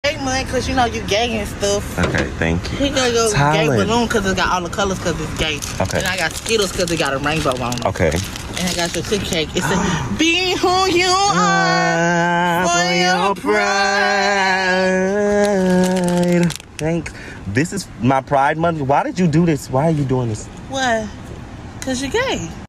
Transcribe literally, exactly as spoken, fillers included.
Gay man, cause you know you gay and stuff. Okay, thank you. He gotta go Talent. gay balloon cause it got all the colors cause it's gay. Okay. And I got Skittles cause it got a rainbow on it. Okay. And I got your tea cake. It said, be who you are for your pride. Thanks. This is my Pride Month. Why did you do this? Why are you doing this? What? Cause you're gay.